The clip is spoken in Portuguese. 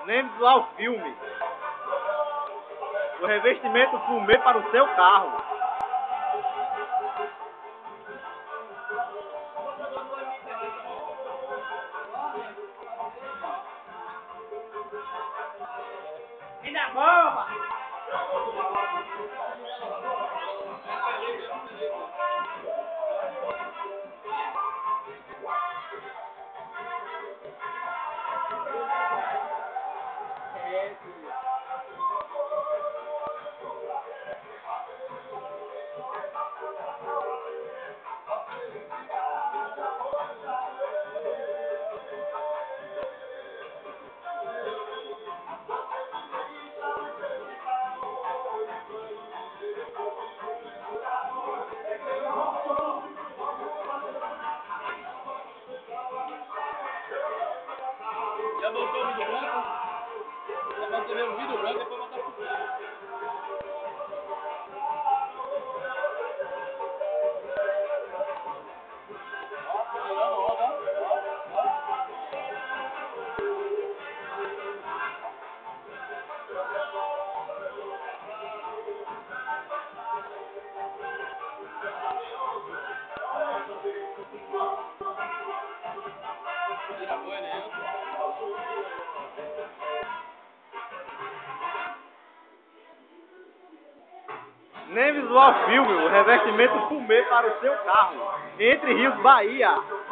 Lembre-se lá o filme. O revestimento fumê para o seu carro. Ainda bomba! Já botou o vidro branco? Já botou o vidro branco, depois botar por cima. Tira boi, né? Lembre-se lá o filme. O revestimento fumê para o seu carro. Entre Rios, Bahia.